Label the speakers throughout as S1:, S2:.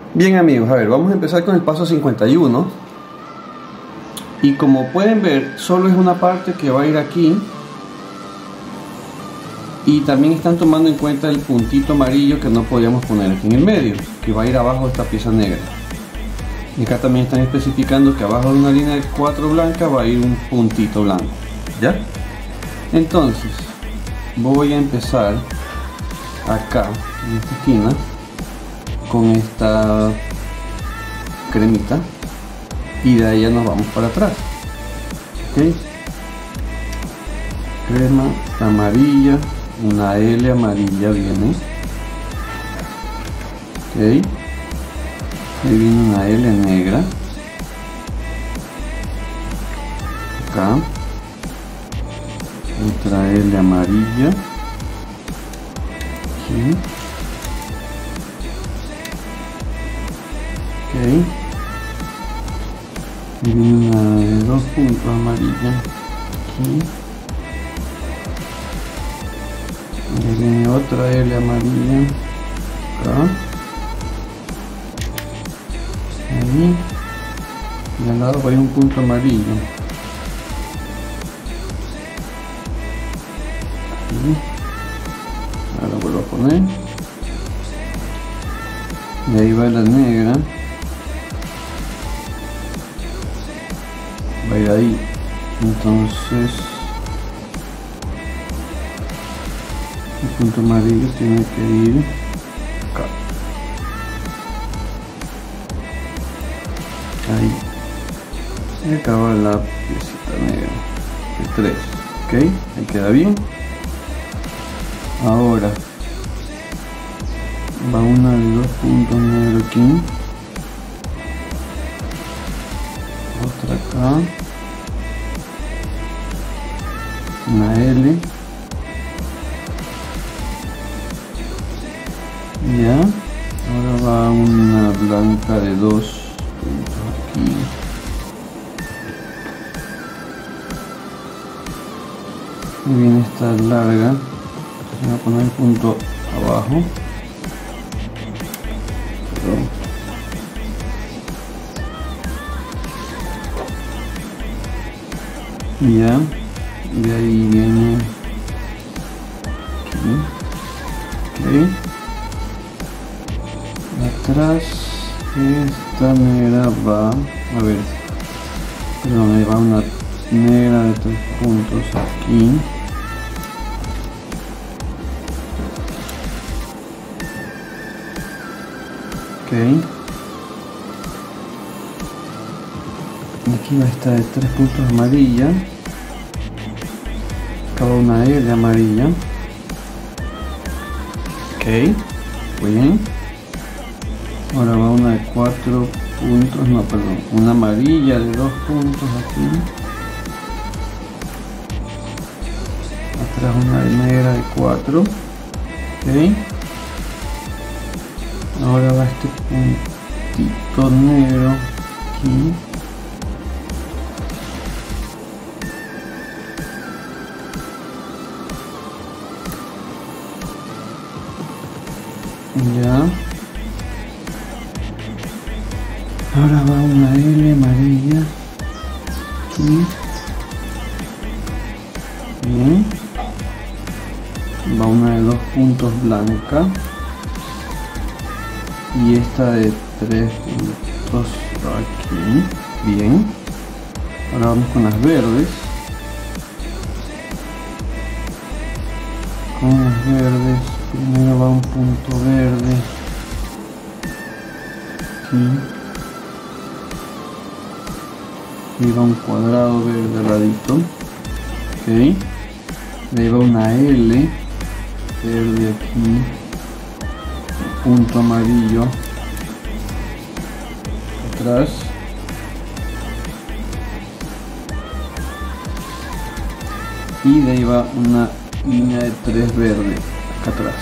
S1: Bien amigos, a ver, vamos a empezar con el paso 51. Y como pueden ver, solo es una parte que va a ir aquí. Y también están tomando en cuenta el puntito amarillo que no podíamos poner aquí en el medio, que va a ir abajo de esta pieza negra. Y acá también están especificando que abajo de una línea de 4 blanca va a ir un puntito blanco. ¿Ya? Entonces, voy a empezar acá, en esta esquina, con esta cremita. Y de ahí ya nos vamos para atrás. ¿Ok? Crema amarilla, una L amarilla viene. Ok. Ahí viene una L negra. Acá. Otra L amarilla. Aquí. Ok. Y viene una de 2 puntos amarilla. Aquí. Y viene otra L amarilla. Acá. Ahí. Y al lado va a ir un punto amarillo. Aquí. Ahora vuelvo a poner. Y ahí va la negra. Va a ir ahí. Entonces el punto amarillo tiene que ir acá. Ahí. Y acá va la piecita negra de 3. Ok, ahí queda bien. Ahora va una de 2 puntos negros aquí. Otra acá. Una L. Ya. Ahora va una blanca de 2 puntos aquí. Y viene esta larga. Voy a poner el punto abajo. Perdón. Ya. De ahí viene aquí. Ok. Atrás esta negra va, a ver, perdón, ahí va una negra de 3 puntos aquí. Ok. Aquí va esta de 3 puntos amarilla. Acá va una L amarilla. Ok, muy bien. Ahora va una de 4 puntos, no, perdón, una amarilla de 2 puntos aquí. Atrás una negra de 4. Ok. Ahora va este puntito negro aquí. Ya. Ahora va una L amarilla aquí. Bien. Va una de 2 puntos blanca. Y esta de 3 puntos aquí. Bien. Ahora vamos con las verdes. Con las verdes. Primero va un punto verde. Aquí. Y va un cuadrado verde al ladito. Ok. De ahí va una L verde aquí. Punto amarillo atrás. Y de ahí va una línea de 3 verde acá atrás.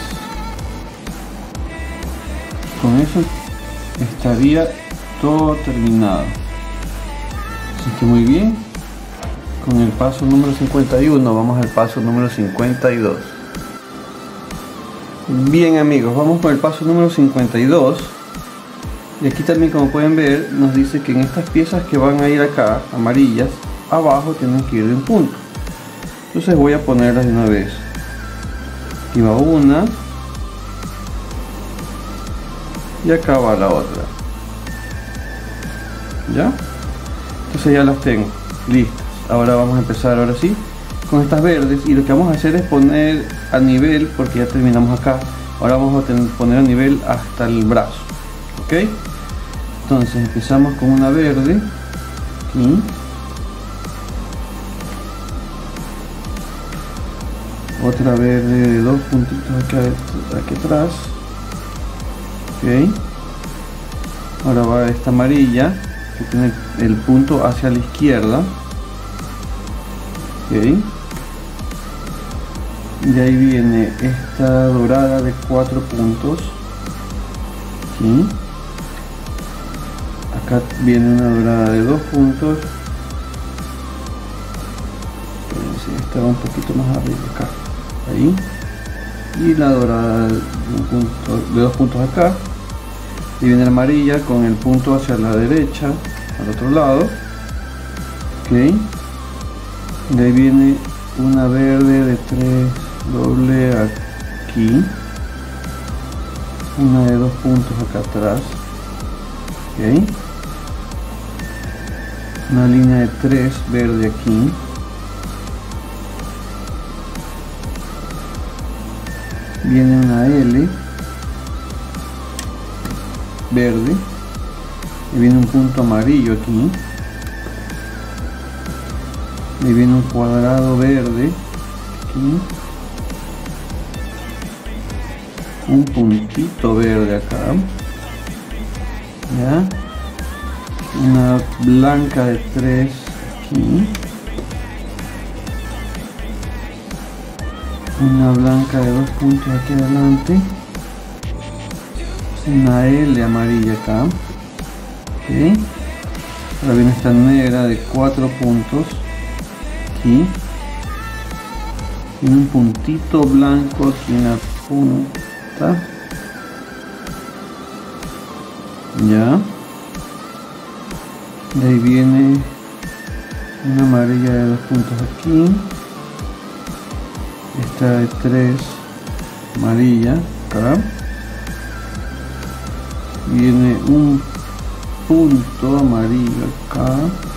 S1: Con eso estaría todo terminado. Así que muy bien. Con el paso número 51 vamos al paso número 52. Bien amigos, vamos con el paso número 52. Y aquí también, como pueden ver, nos dice que en estas piezas que van a ir acá, amarillas, abajo tienen que ir de un punto. Entonces voy a ponerlas de una vez. Aquí va una y acá va la otra. ¿Ya? Entonces ya las tengo listas. Ahora vamos a empezar, ahora sí, con estas verdes, y lo que vamos a hacer es poner a nivel, porque ya terminamos acá. Ahora vamos a poner a nivel hasta el brazo. ¿Ok? Entonces empezamos con una verde aquí. Otra verde de 2 puntitos aquí atrás. Ok. Ahora va esta amarilla que tiene el punto hacia la izquierda. Ok. Y ahí viene esta dorada de 4 puntos. Aquí. Acá viene una dorada de 2 puntos. Esta va un poquito más arriba acá. Ahí. Y la dorada de 2 puntos acá. Y viene la amarilla con el punto hacia la derecha, al otro lado. Ok. De ahí viene una verde de 3 doble aquí. Una de 2 puntos acá atrás. Ok. Una línea de 3 verde aquí. Viene una L verde y viene un punto amarillo aquí, y viene un cuadrado verde aquí, un puntito verde acá, ya, una blanca de 3 aquí, una blanca de 2 puntos aquí adelante, una L amarilla acá. Okay. Ahora viene esta negra de 4 puntos aquí, y un puntito blanco aquí en la punta, ya. De ahí viene una amarilla de 2 puntos aquí, esta de 3 amarilla acá. Viene un punto amarillo acá.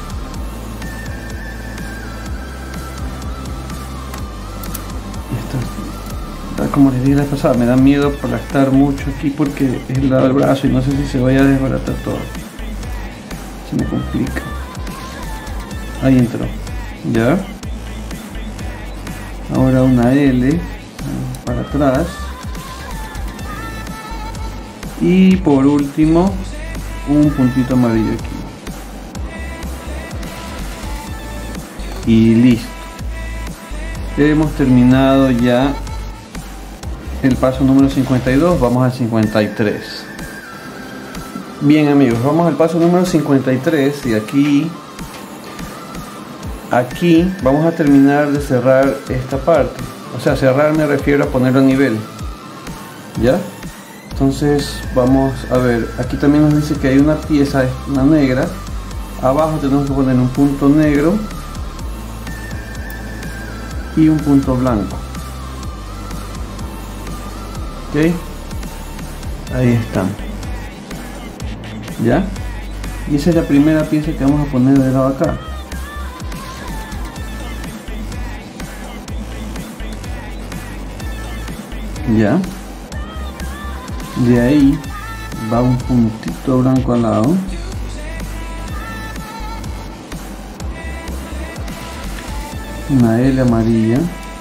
S1: Esta, como les dije la pasada, me da miedo aplastar mucho aquí porque es el lado del brazo y no sé si se vaya a desbaratar todo. Se me complica. Ahí entró. Ya. Ahora una L para atrás. Y por último, un puntito amarillo aquí. Y listo. Hemos terminado ya el paso número 52. Vamos al 53. Bien amigos, vamos al paso número 53. Y aquí vamos a terminar de cerrar esta parte. O sea, cerrar me refiero a ponerlo a nivel. ¿Ya? Entonces vamos a ver, aquí también nos dice que hay una pieza, una negra. Abajo tenemos que poner un punto negro y un punto blanco. Ok, ahí están. ¿Ya? Y esa es la primera pieza que vamos a poner del lado acá. ¿Ya? De ahí va un puntito blanco al lado, una L amarilla,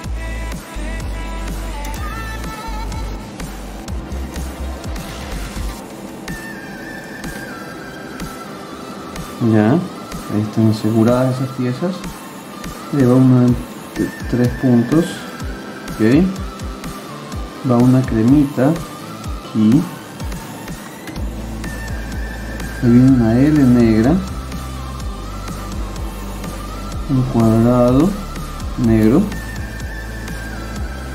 S1: ya, ahí están aseguradas esas piezas. Le va una de 3 puntos, ok, va una cremita aquí, ahí viene una L negra, un cuadrado negro,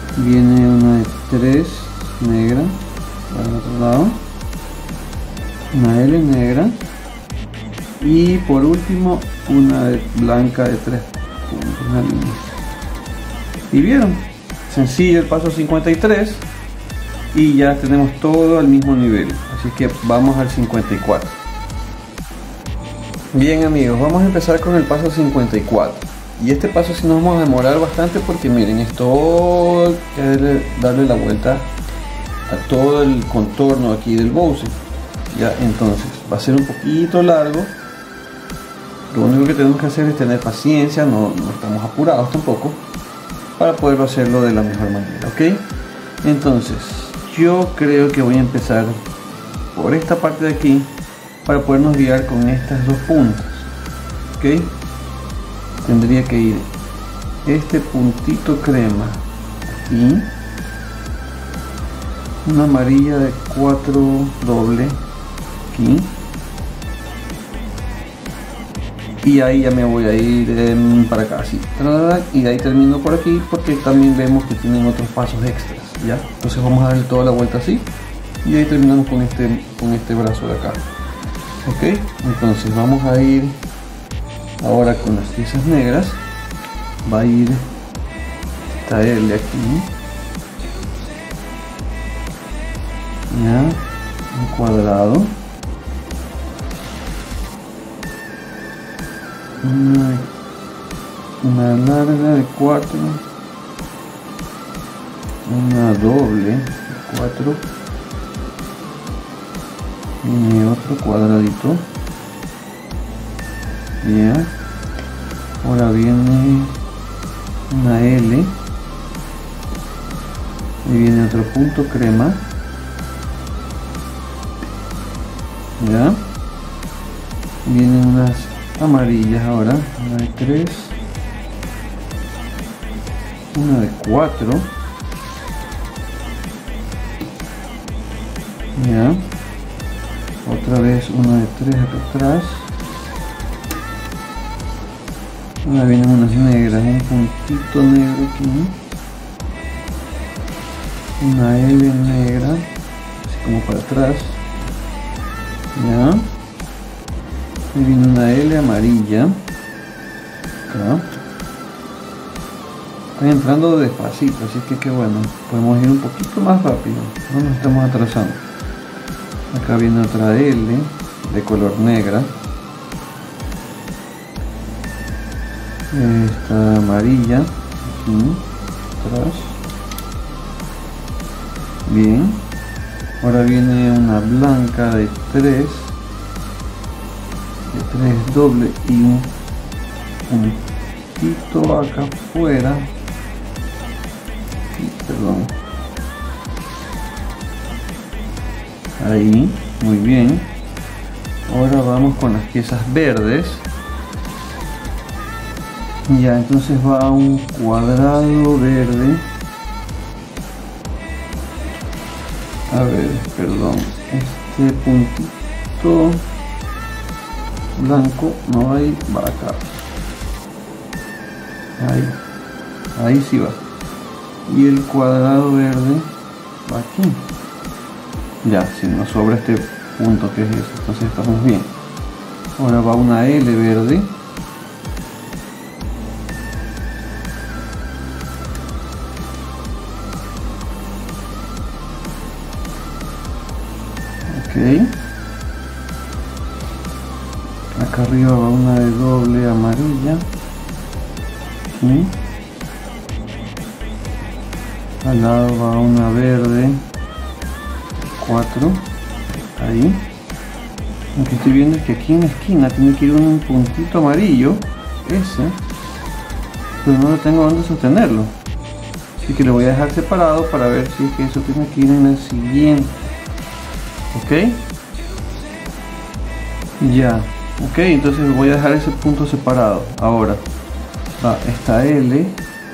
S1: viene una de 3 negra para el otro lado, una L negra y por último una blanca de 3 puntos, una línea. Y vieron, sencillo el paso 53 y ya tenemos todo al mismo nivel, así que vamos al 54. Bien amigos, vamos a empezar con el paso 54 y este paso sí nos vamos a demorar bastante porque miren, es todo que darle la vuelta a todo el contorno aquí del Bowser. Ya, entonces va a ser un poquito largo. Lo único que tenemos que hacer es tener paciencia, no estamos apurados tampoco, para poderlo hacerlo de la mejor manera, ¿ok? Entonces yo creo que voy a empezar por esta parte de aquí para podernos guiar con estas dos puntas, ¿ok? Tendría que ir este puntito crema aquí, una amarilla de 4 doble aquí, y ahí ya me voy a ir para acá así, y de ahí termino por aquí porque también vemos que tienen otros pasos extras, ya. Entonces vamos a darle toda la vuelta así y ahí terminamos con este brazo de acá, ok. Entonces vamos a ir ahora con las piezas negras. Va a ir esta L aquí, ya, un cuadrado, una larga de 4, una doble de 4, y otro cuadradito, ya. Ahora viene una L y viene otro punto crema, ya. Vienen unas amarillas ahora, una de 3, una de 4, ya. Otra vez una de 3 acá atrás. Ahora vienen unas negras, un puntito negro aquí, una L negra, así como para atrás, ya. Y viene una L amarilla acá. Estoy entrando despacito, así que qué bueno, podemos ir un poquito más rápido, no nos estamos atrasando. Acá viene otra L de color negra, esta amarilla aquí atrás, bien. Ahora viene una blanca de 3 doble y un puntito acá afuera, perdón, ahí, muy bien. Ahora vamos con las piezas verdes. Ya, entonces va un cuadrado verde. A ver, perdón, este puntito blanco no va a ir, va acá. Ahí sí va. Y el cuadrado verde va aquí. Ya, si nos sobra este punto que es eso, entonces estamos bien. Ahora va una L verde. Ok. Acá arriba va una de doble amarilla. Aquí. Al lado va una verde 4. Ahí. Lo que estoy viendo es que aquí en la esquina tiene que ir un puntito amarillo, ese, pero no lo tengo donde sostenerlo, así que lo voy a dejar separado para ver si es que eso tiene que ir en el siguiente. Ok, ya, ok, entonces voy a dejar ese punto separado. Ahora va esta L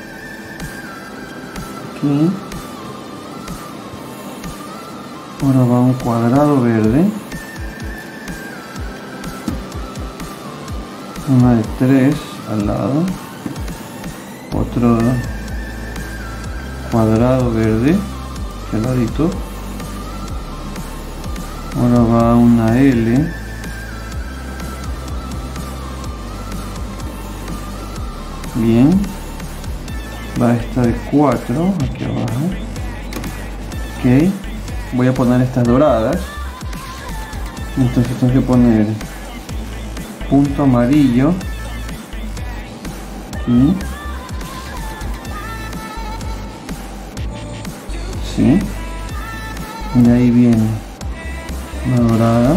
S1: aquí. Ahora va un cuadrado verde, una de 3 al lado, otro cuadrado verde al ladito, Ahora va una L. Bien. Va esta de 4 aquí abajo. Ok. Voy a poner estas doradas. Entonces tengo que poner punto amarillo aquí. Sí. Y ahí viene una dorada,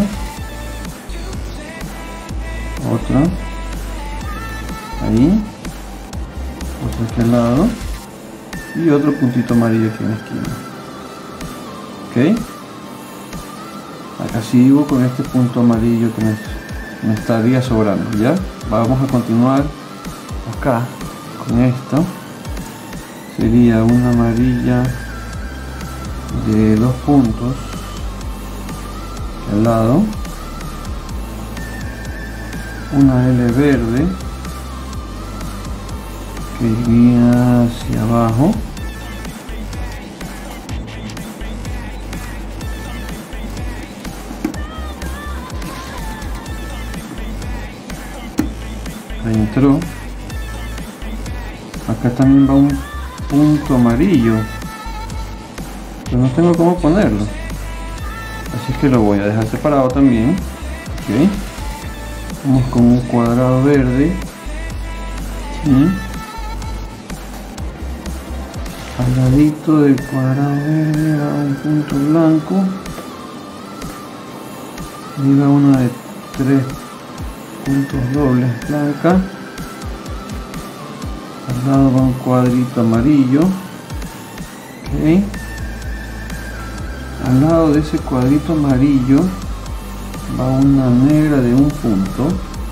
S1: otra ahí, otra aquí al lado y otro puntito amarillo aquí en la esquina. Ok, acá sigo con este punto amarillo que me estaría sobrando. Ya vamos a continuar acá con esto. Sería una amarilla de 2 puntos al lado, una L verde que iría hacia abajo, ahí entró. Acá también va un punto amarillo, pero no tengo cómo ponerlo, así que lo voy a dejar separado también. Ok, vamos con un cuadrado verde. ¿Sí? Al ladito del cuadrado verde va un punto blanco y va una de 3 puntos dobles blanca. Al lado va un cuadrito amarillo. Ok, al lado de ese cuadrito amarillo va una negra de 1 punto.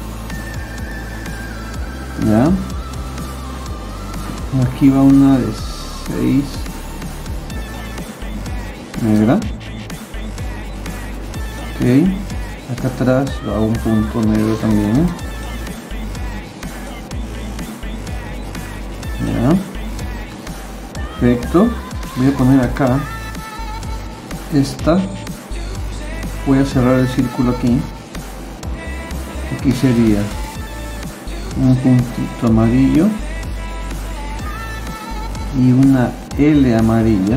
S1: Ya, aquí va una de 6 negra. Ok, acá atrás va un punto negro también. Ya, perfecto. Voy a poner acá esta, voy a cerrar el círculo aquí. Aquí sería un puntito amarillo y una L amarilla.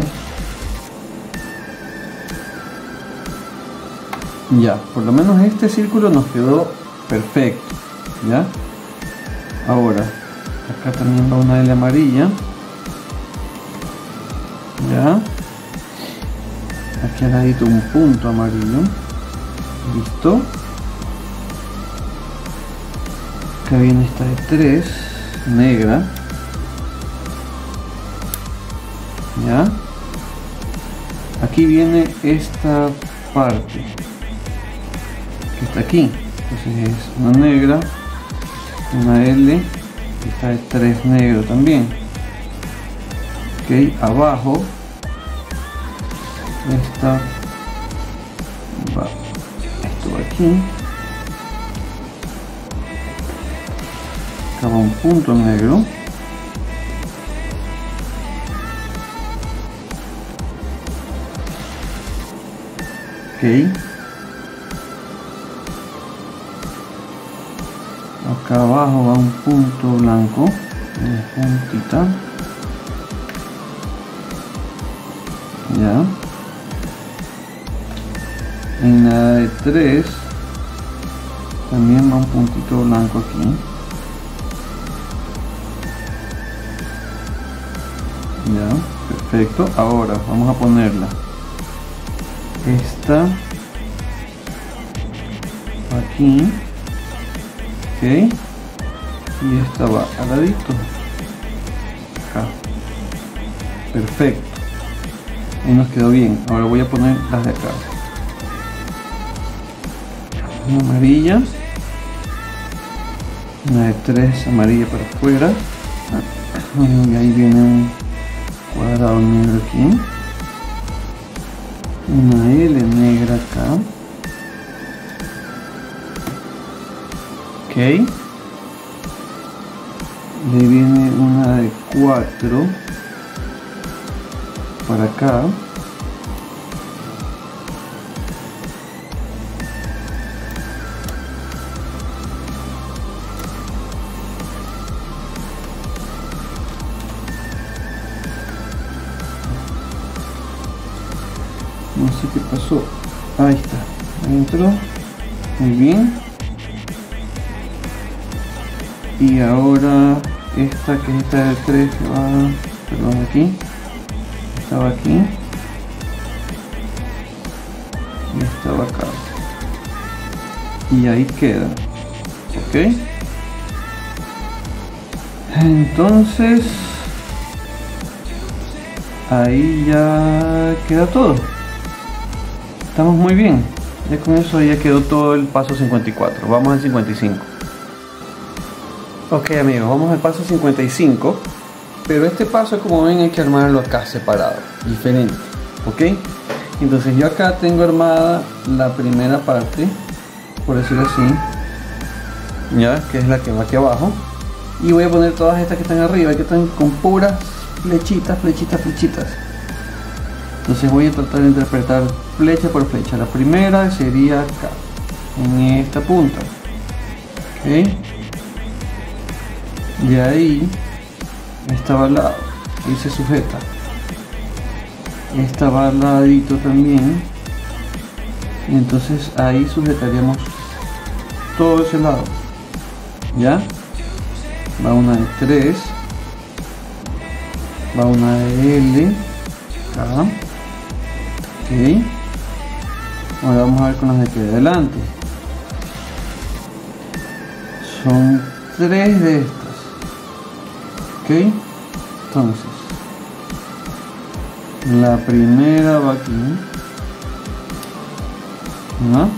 S1: Ya, por lo menos este círculo nos quedó perfecto. Ya, ahora acá también va una L amarilla. Ya, aquí al ladito un punto amarillo. Listo. Acá viene esta de 3 negra. Ya, aquí viene esta parte que está aquí, entonces es una negra, una L y esta de 3 negro también. Ok, abajo esta va, esto va aquí, acá va un punto negro. Ok, acá abajo va un punto blanco, una puntita. Ya, en la de 3 también va un puntito blanco aquí. Ya, perfecto. Ahora vamos a ponerla esta aquí. Ok, y esta va al ladito acá. Perfecto, y nos quedó bien. Ahora voy a poner las de acá. Una amarilla, una de 3 amarilla para afuera. Y ahí viene un cuadrado negro aquí, una L negra acá. Ok, le viene una de 4 para acá. No sé qué pasó. Ahí está. Ahí entró. Muy bien. Y ahora esta que es esta del 3 que va, perdón, aquí. Estaba aquí. Y estaba acá. Y ahí queda. Ok. Entonces ahí ya queda todo. Estamos muy bien. Ya con eso ya quedó todo el paso 54. Vamos al 55. Ok amigos, vamos al paso 55. Pero este paso, como ven, hay que armarlo acá separado, diferente. Ok. Entonces yo acá tengo armada la primera parte, por decirlo así, ya, que es la que va aquí abajo. Y voy a poner todas estas que están arriba, que están con puras flechitas, flechitas, flechitas. Entonces voy a tratar de interpretar flecha por flecha. La primera sería acá, en esta punta. Ok. De ahí, esta va al lado, ahí se sujeta. Esta va al ladito también. Y entonces ahí sujetaríamos todo ese lado. ¿Ya? Va una de 3, va una de L, acá. Ok. Ahora vamos a ver con las de aquí adelante. Son 3 de estas. Ok. Entonces, la primera va aquí. ¿No?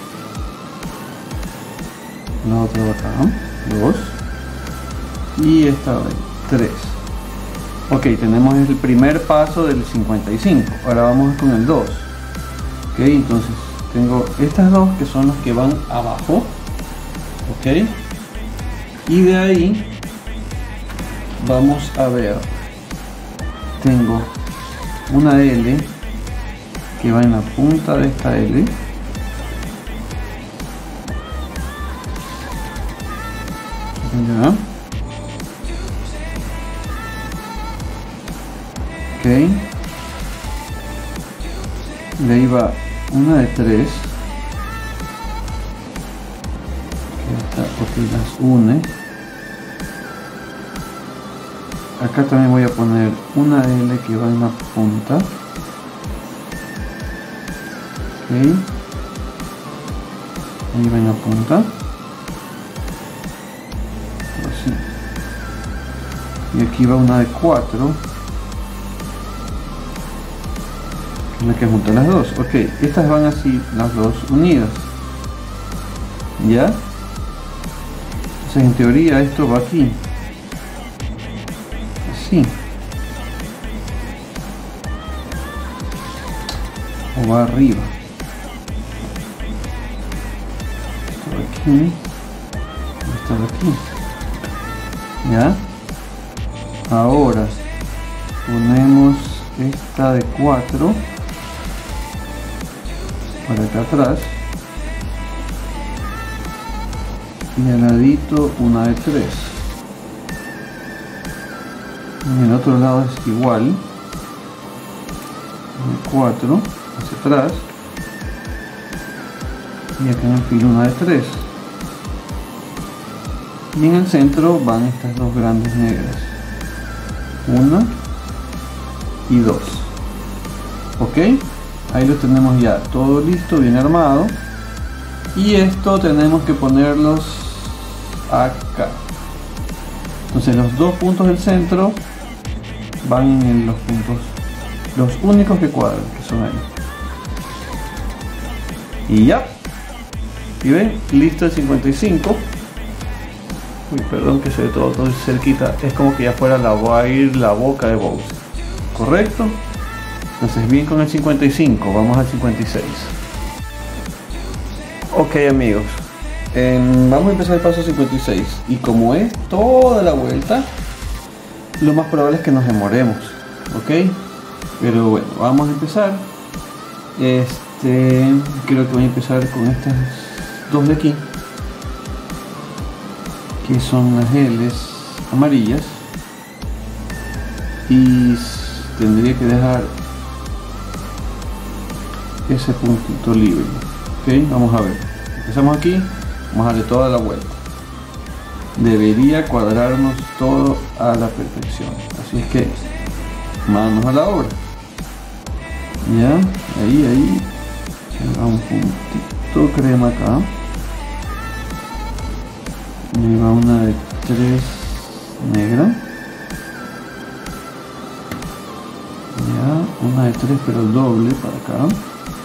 S1: La otra va acá. 2. Y esta vez 3. Ok, tenemos el primer paso del 55. Ahora vamos con el 2. Ok, entonces tengo estas dos que son las que van abajo. Ok, y de ahí vamos a ver, tengo una L que va en la punta de esta L. Ya. Ok, de ahí va una de 3 que está, ok, las une. Acá también voy a poner una L que va en la punta. Ok, ahí va en la punta, así. Y aquí va una de 4, la que junta las dos. Ok, estas van así, las dos unidas. ¿Ya? Entonces en teoría esto va aquí. Así. O va arriba. Esto va aquí. Esto va aquí. ¿Ya? Ahora ponemos esta de 4 para acá atrás y al ladito una de 3. En el otro lado es igual, de 4 hacia atrás y acá en el filo una de 3 y en el centro van estas dos grandes negras, 1 y 2. ok, ahí lo tenemos ya todo listo, bien armado. Y esto tenemos que ponerlos acá. Entonces los dos puntos del centro van en los puntos, los únicos que cuadran, que son ahí. Y ya. Y ven, listo el 55. Uy, perdón que se ve todo cerquita. Es como que ya fuera va a ir la boca de Bowser. ¿Correcto? Entonces bien con el 55, vamos al 56. Ok amigos, vamos a empezar el paso 56 y como es toda la vuelta, lo más probable es que nos demoremos, ok, pero bueno, vamos a empezar. Creo que voy a empezar con estas dos de aquí, que son las L's amarillas, y tendría que dejar ese puntito libre. Ok, vamos a ver. Empezamos aquí, vamos a darle toda la vuelta. Debería cuadrarnos todo a la perfección. Así es que manos a la obra. Ya, ahí. Se va un puntito crema acá. Y va una de 3 negra. Ya, una de 3 pero doble para acá.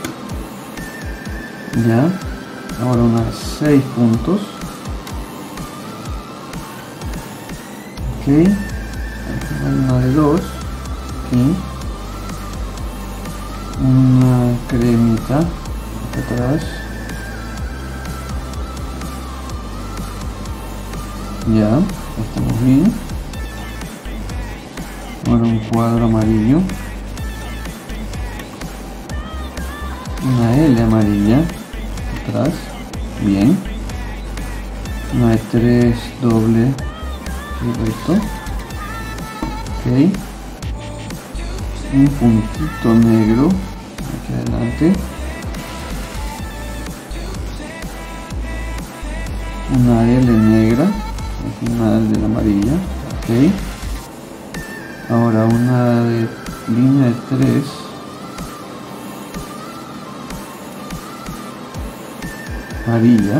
S1: Ya, ahora una de 6 puntos. Ok, una de 2. Aquí. Una cremita acá atrás. Ya, estamos bien. Ahora un cuadro amarillo. Una L amarilla atrás. Bien. Una de 3 doble. Recto. Ok. Un puntito negro aquí adelante. Una L negra al final de la amarilla. Ok. Ahora una de línea de 3. Amarilla.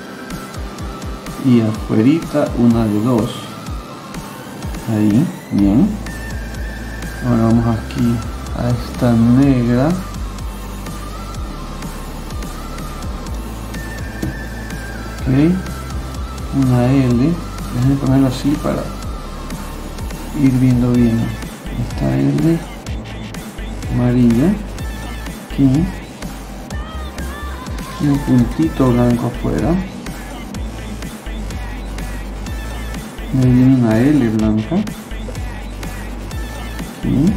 S1: Y afuerita una de 2. Ahí, bien. Ahora vamos aquí a esta negra. Ok. Una L. Déjenme ponerlo así para ir viendo bien. Esta L amarilla. Aquí. Y un puntito blanco afuera. Ahí viene una L blanca. Aquí.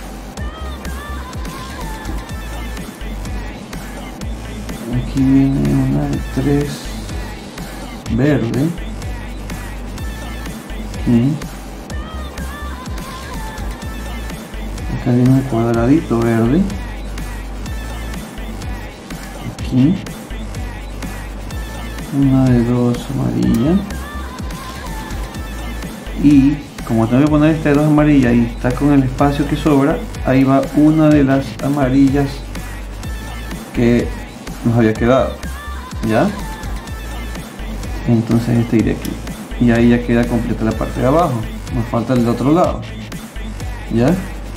S1: Aquí viene una de 3 verde. Aquí. Acá viene un cuadradito verde. Aquí. Una de 2 amarilla. Y como tengo que poner esta de 2 amarilla y está con el espacio que sobra, ahí va una de las amarillas que nos había quedado. ¿Ya? Entonces este iría aquí. Y ahí ya queda completa la parte de abajo. Nos falta el de otro lado. ¿Ya?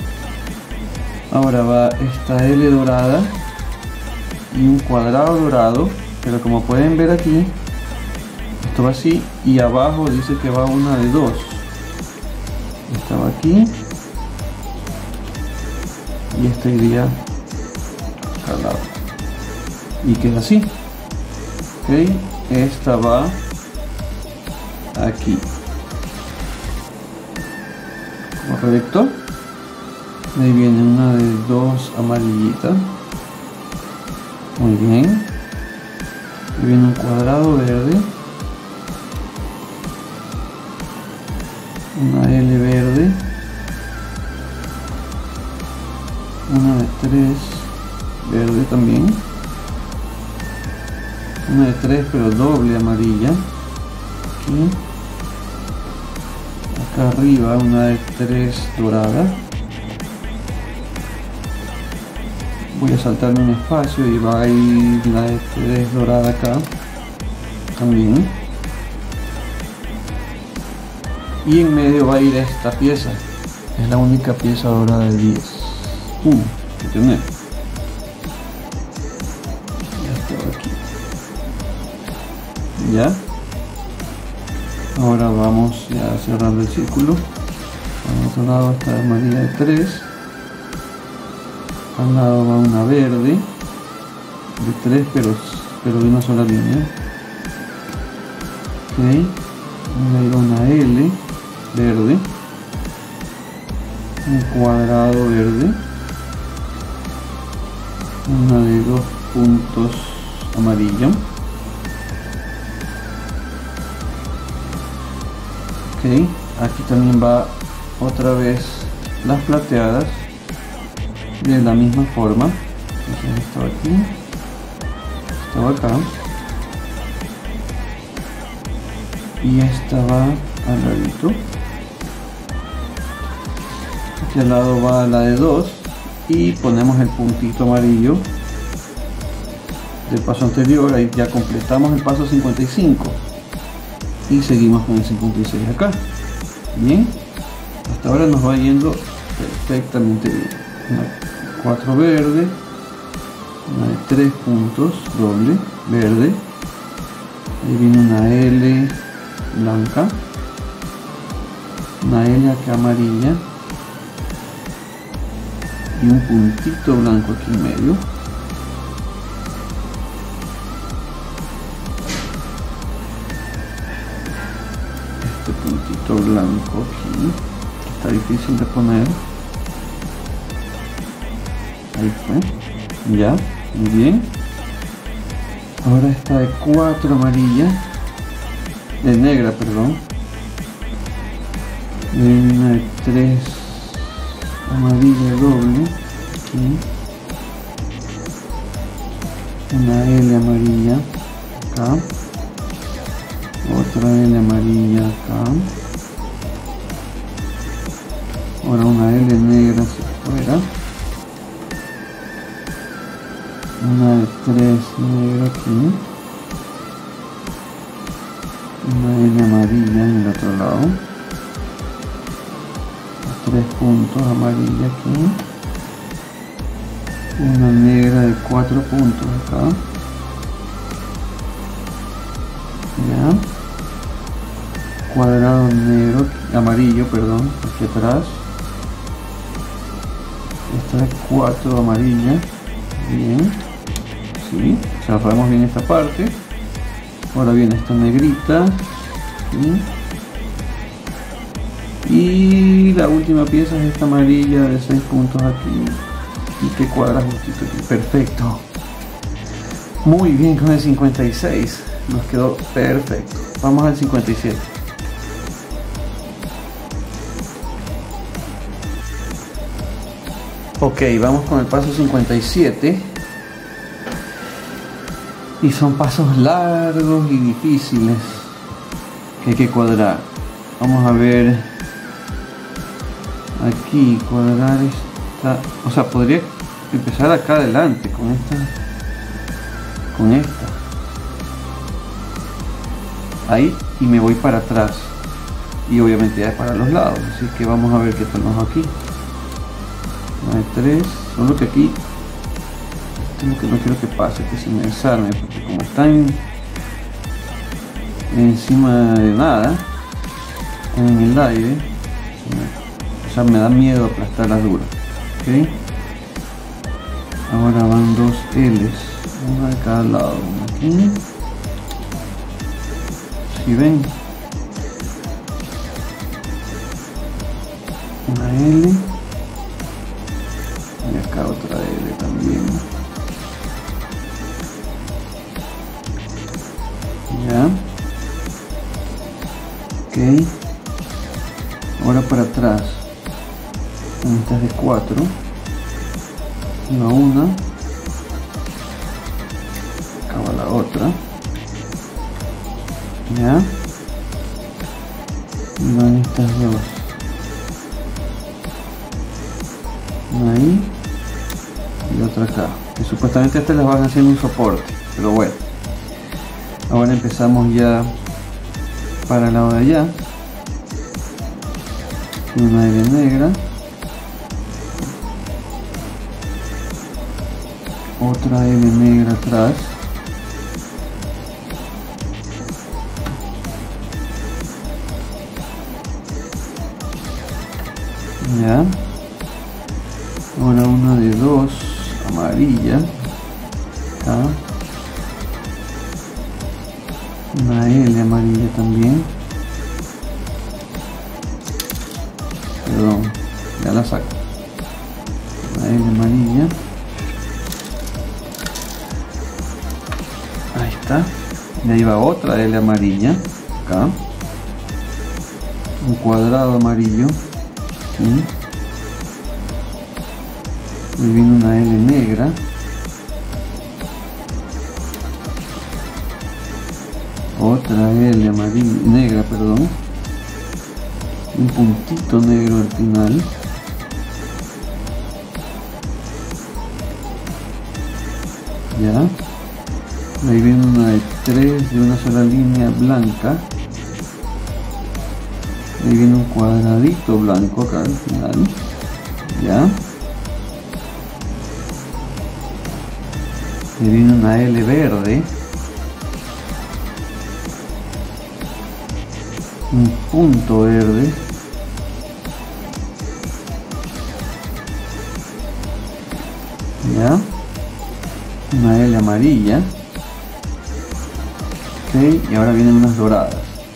S1: Ahora va esta L dorada y un cuadrado dorado. Pero como pueden ver aquí, esto va así y abajo dice que va una de 2. Esta va aquí y esta iría acá al lado y queda así. Ok, esta va aquí, correcto. Ahí viene una de 2 amarillita. Muy bien. Ahí viene un cuadrado verde. Una L verde. Una de 3 verde también. Una de 3 pero doble amarilla. Aquí. Acá arriba una de 3 dorada. Voy a saltarme un espacio y va a ir la de 3 dorada acá también. Y en medio va a ir esta pieza. Es la única pieza dorada de 10. Que tener. Ya está aquí. Ya. Ahora vamos ya cerrando el círculo. Al otro lado está la amarilla de 3. Al lado va una verde de 3 pero de una sola línea. Ok. Ahí va una L verde. Un cuadrado verde. Una de 2 puntos amarillo. Ok, aquí también va otra vez las plateadas de la misma forma. Entonces estaba aquí, estaba acá y estaba al ladito. Aquí al lado va la de 2 y ponemos el puntito amarillo del paso anterior. Ahí ya completamos el paso 55 y seguimos con el 56 acá. Bien, hasta ahora nos va yendo perfectamente bien. Una 4 verde, una de 3 puntos doble verde, ahí viene una L blanca, una L acá amarilla y un puntito blanco aquí en medio. Este puntito blanco aquí está difícil de poner. Ahí fue, ya, muy bien. Ahora está de 4 amarilla, de negra, perdón, y una de 3 amarilla doble aquí, una L amarilla acá, otra L amarilla acá, ahora una L negra hacia afuera, una de 3 negra aquí, una L amarilla en el otro lado, 3 puntos amarilla aquí, una negra de 4 puntos acá, ya, cuadrado negro, amarillo, perdón, aquí atrás, esta es 4 amarilla, bien, sí, cerramos bien esta parte. Ahora viene esta negrita aquí. Y la última pieza es esta amarilla de 6 puntos aquí y que cuadra justito aquí. Perfecto, muy bien. Con el 56 nos quedó perfecto. Vamos al 57. Ok, vamos con el paso 57 y son pasos largos y difíciles que hay que cuadrar. Vamos a ver aquí, cuadrar esta, o sea, podría empezar acá adelante con esta, ahí, y me voy para atrás y obviamente ya para los lados, así que vamos a ver qué tal nos va aquí. Una de 3, solo que aquí esto es lo que no quiero que pase, que se me desarme, porque como están encima de nada, en el aire, o sea, me da miedo aplastar las duras. ¿Okay? Ahora van 2 L's, una de cada lado, una aquí, si ven, una L y acá otra L también, ya, ok. Ahora para atrás, esta es de 4, una, acá va la otra, ya, y van estas 2, una ahí y otra acá, que supuestamente estas las van haciendo un soporte, pero bueno. Ahora empezamos ya para el lado de allá. Una L negra, otra L negra atrás, ya, ahora una de 2 amarilla acá, una L amarilla también, perdón, ya la saco, una L amarilla, ahí está, y ahí va otra L amarilla acá, un cuadrado amarillo, ¿sí? Y viene una L negra otra L amarilla, negra, perdón, un puntito negro al final, ya, ahí viene una de 3 de una sola línea blanca, ahí viene un cuadradito blanco acá al final, ya, ahí viene una L verde, un punto verde, ya, una L amarilla, ok, y ahora vienen unas doradas,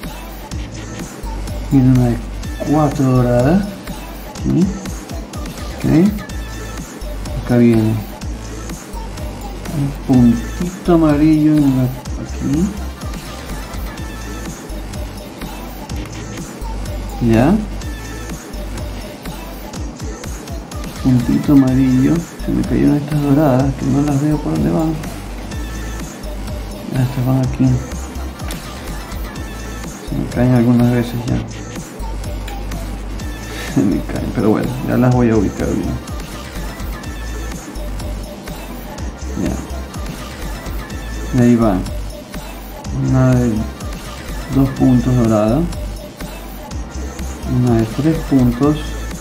S1: viene una de 4 doradas, ¿sí? Ok, acá viene un puntito amarillo aquí, ya, puntito amarillo, se me cayeron estas doradas que no las veo por dónde van, estas van aquí, se me caen algunas veces ya, se me caen, pero bueno, ya las voy a ubicar bien, ya, ahí va, una de 2 puntos dorada, una de 3 puntos,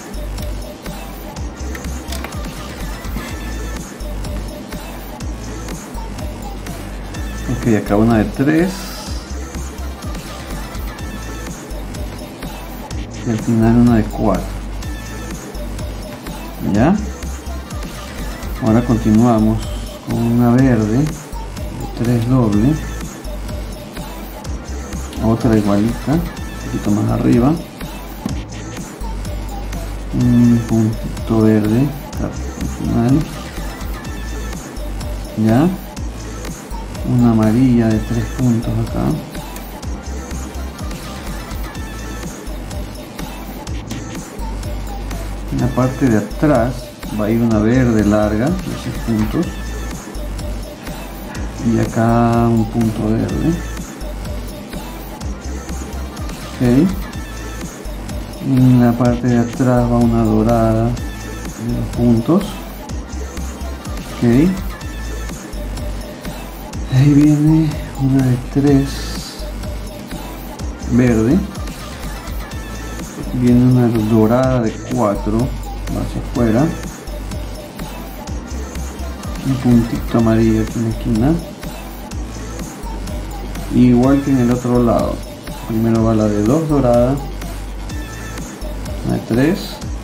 S1: ok, acá una de 3 y al final una de 4, ya, ahora continuamos con una verde de 3 doble, otra igualita, un poquito más arriba, un puntito verde al final, ya, una amarilla de 3 puntos acá, en la parte de atrás va a ir una verde larga de 6 puntos y acá un punto verde, ok. En la parte de atrás va una dorada de 2 puntos, ok. Ahí viene una de 3 verde, viene una dorada de 4 hacia afuera, un puntito amarillo aquí en la esquina, igual que en el otro lado, primero va la de 2 dorada, una de 3,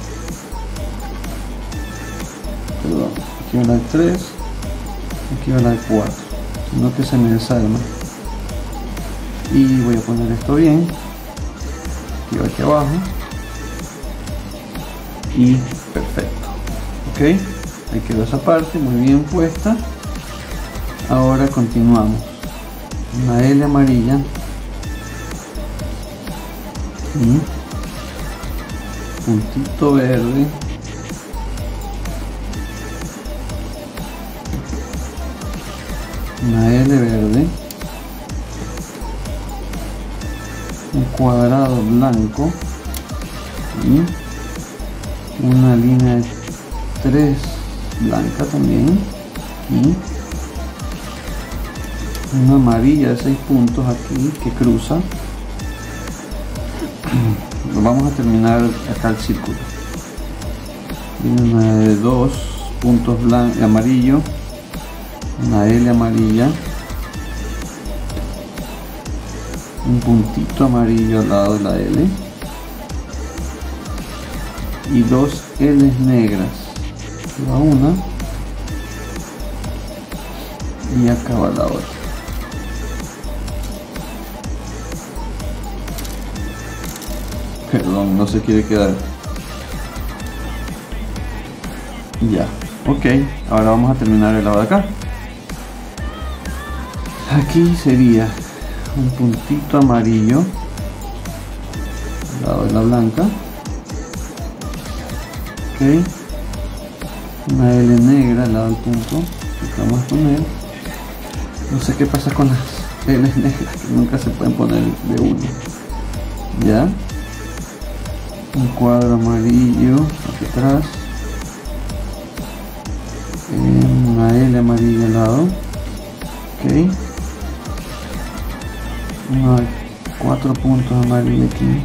S1: perdón, aquí va la de 3, aquí va la de 4, no que se me desarma, y voy a poner esto bien, aquí abajo, y perfecto, ok, ahí quedó esa parte muy bien puesta. Ahora continuamos, una L amarilla y puntito verde, una L verde, un cuadrado blanco y una línea de 3 blanca también, y una amarilla de 6 puntos aquí que cruza. Lo vamos a terminar acá el círculo. Viene una de 2 puntos amarillo, una L amarilla, un puntito amarillo al lado de la L y 2 L's negras, aquí va una y acá va la otra. Perdón, no se quiere quedar. Ya, ok, ahora vamos a terminar el lado de acá. Aquí sería un puntito amarillo al lado de la blanca, ok, una L negra al lado del punto que vamos a poner. No sé qué pasa con las papeles negros que nunca se pueden poner de uno. Ya, un cuadro amarillo aquí atrás, una L amarilla al lado, ok, 4 puntos amarillos aquí,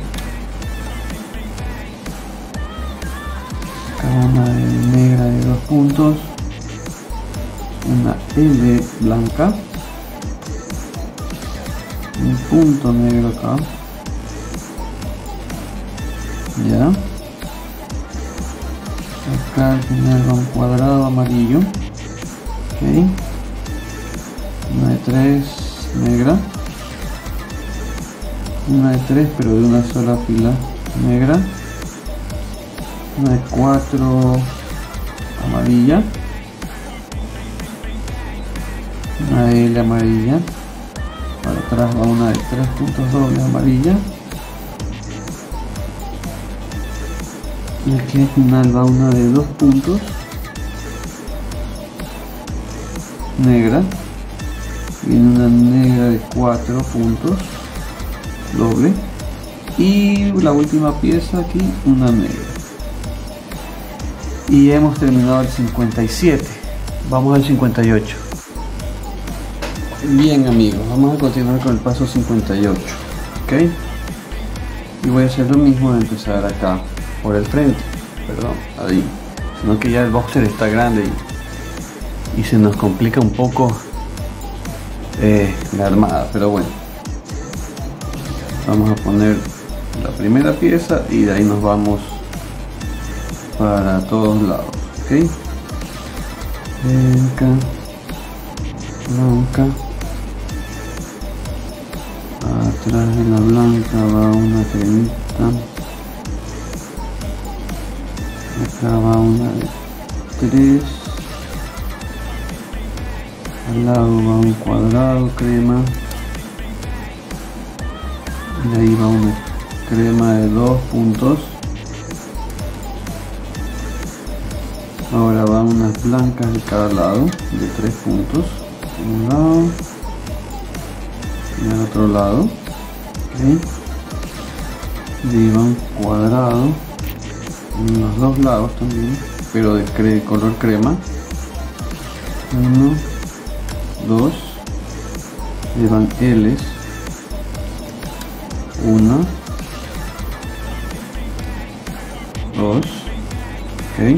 S1: acá una negra de 2 puntos, una L blanca, un punto negro acá, ya, acá al final va un cuadrado amarillo, ok, una de 3 negra, una de 3 pero de una sola fila negra, una de 4 amarilla, una L amarilla, para atrás va una de 3 puntos dobles amarilla, y aquí al final va una de 2 puntos negra, viene una negra de 4 puntos doble, y la última pieza aquí una negra, y hemos terminado el 57. Vamos al 58. Bien amigos, vamos a continuar con el paso 58, ok, y voy a hacer lo mismo de empezar acá por el frente, perdón, ahí, sino que ya el boxer está grande y se nos complica un poco la armada, pero bueno, vamos a poner la primera pieza y de ahí nos vamos para todos lados, ok, blanca, atrás de la blanca va una cremita, acá va una de 3, al lado va un cuadrado crema, y ahí va una crema de 2 puntos, ahora van unas blancas de cada lado de 3 puntos, un lado y al otro lado, okay. Y ahí va un cuadrado en los dos lados también, pero de color crema, 1, 2, y van L's, 1, 2, ok,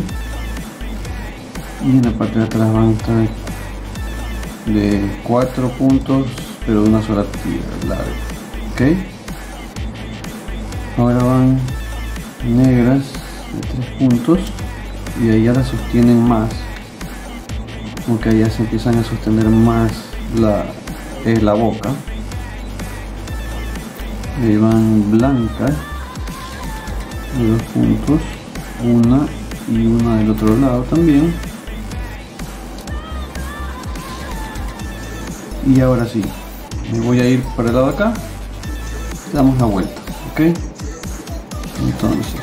S1: y en la parte de atrás van a estar de 4 puntos pero de una sola tira larga, ok, ahora van negras de 3 puntos y ahí ya la sostienen más, como que ya se empiezan a sostener más la boca, y ahí van blancas de 2 puntos, una y una del otro lado también, y ahora sí, me voy a ir para el lado de acá, damos la vuelta, ok, entonces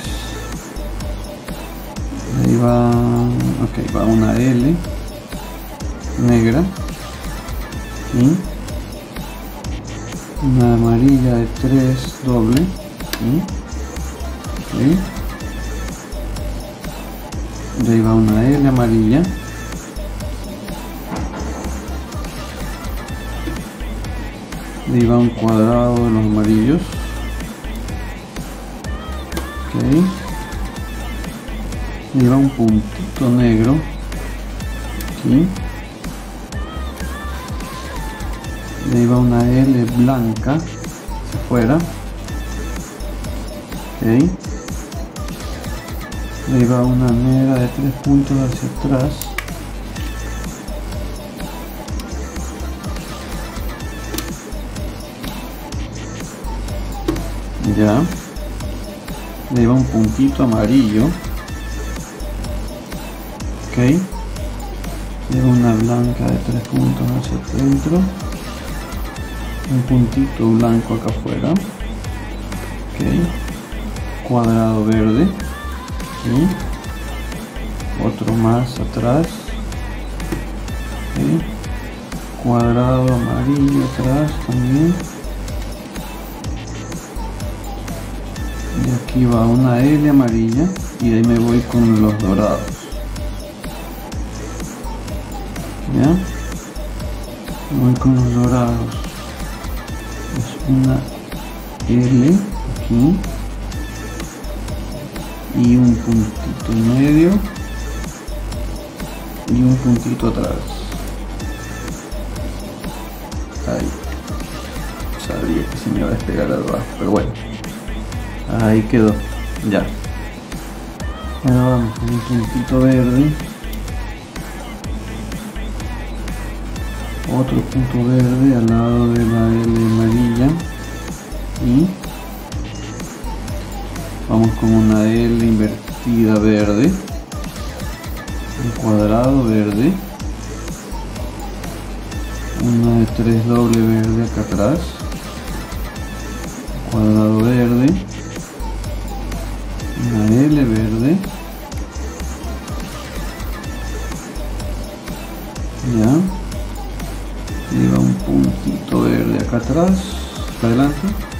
S1: ahí va, ok, va una L negra y una amarilla de 3 doble, okay. De ahí va una L amarilla, de ahí va un cuadrado de los amarillos, okay. De ahí va un puntito negro aquí, de ahí va una L blanca hacia afuera, okay. De ahí va una negra de 3 puntos hacia atrás, ya, de ahí va un puntito amarillo, ok, de ahí va una blanca de 3 puntos hacia adentro, un puntito blanco acá afuera, ok, cuadrado verde, otro más atrás, okay. cuadrado amarillo atrás también. Y aquí va una L amarilla y de ahí me voy con los dorados. ¿Ya? Me voy con los dorados. Es una L aquí y un puntito en medio y un puntito atrás. Ahí. Sabía que se me iba a despegar al abajo, pero bueno. Ahí quedó. Ya. Ahora vamos con un puntito verde. Otro punto verde al lado de la L amarilla. Y vamos con una L invertida verde. Un cuadrado verde. Una de 3 doble verde acá atrás. Cuadrado verde. Una L verde. Ya. Y va un puntito verde acá atrás. Acá adelante.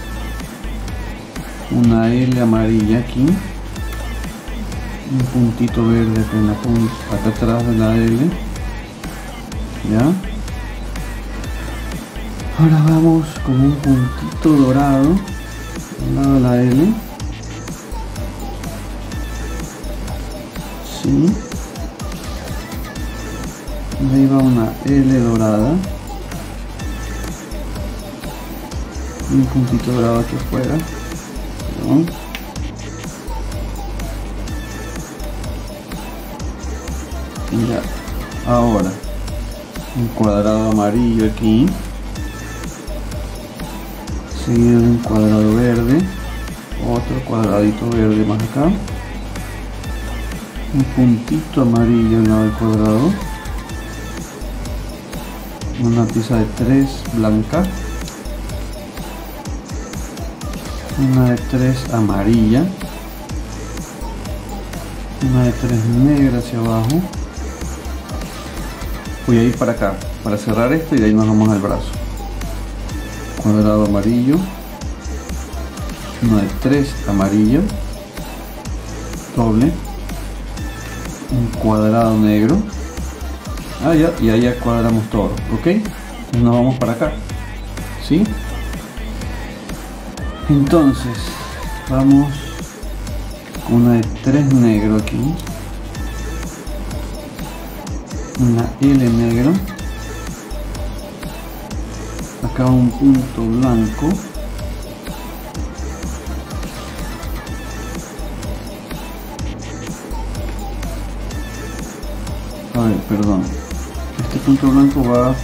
S1: Una L amarilla aquí. Un puntito verde acá en la punta, acá atrás de la L. Ya. Ahora vamos con un puntito dorado al lado de la L. Sí. Y ahí va una L dorada. Y un puntito dorado aquí afuera. Perdón. Ya. Ahora un cuadrado amarillo aquí. Seguido de un cuadrado verde, otro cuadradito verde más acá, un puntito amarillo al lado del cuadrado, una pieza de 3 blanca, una de 3 amarilla, una de 3 negra hacia abajo. Voy a ir para acá para cerrar esto y de ahí nos vamos al brazo. Cuadrado amarillo, uno de 3 amarillo, doble, un cuadrado negro. Ya, y ahí ya cuadramos todo, ok. Entonces nos vamos para acá, ¿sí? Entonces vamos con una de 3 negro aquí, una L negro. Acá un punto blanco, a ver, perdón, este punto blanco va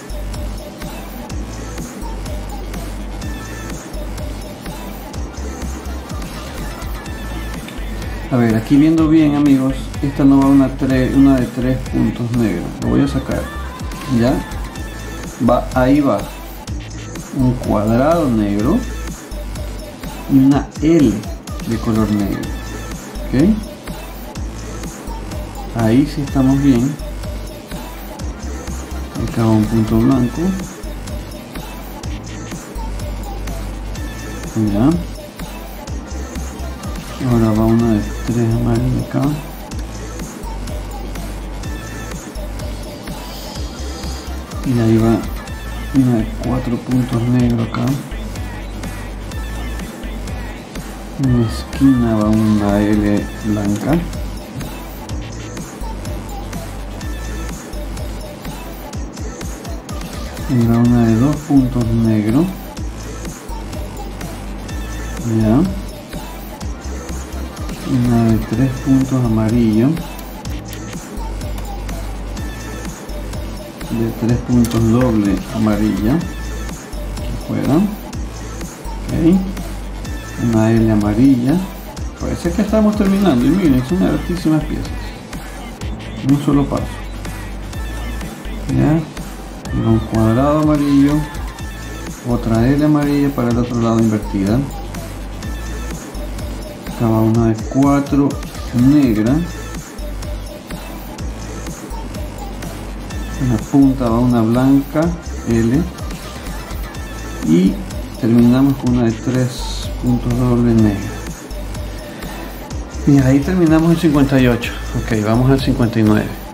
S1: a ver, aquí viendo bien, amigos, esta no va una de 3 puntos negros. Lo voy a sacar, ya va, ahí va un cuadrado negro y una L de color negro, ¿ok? Ahí sí estamos bien. Acá va un punto blanco, ya. Ahora va una de 3 amarillo acá. Y ahí va una de 4 puntos negros acá. En la esquina va una L blanca. Y va una de 2 puntos negros. Ya. Una de 3 puntos amarillo. De 3 puntos doble amarilla. Aquí afuera. Ok. Una L amarilla. Parece que estamos terminando. Y miren, son hartísimas piezas. En un solo paso. Ya. Y un cuadrado amarillo. Otra L amarilla para el otro lado invertida. Acá va una de 4 negra. Una la punta va una blanca L y terminamos con una de 3 puntos doble negra. Y ahí terminamos el 58. Ok, vamos al 59.